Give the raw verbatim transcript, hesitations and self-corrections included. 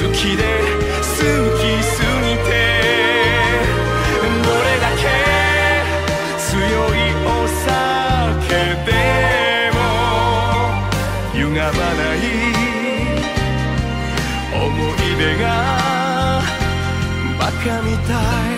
好きで好きすぎてどれだけ強いお酒でも歪まない思い出がバカみたい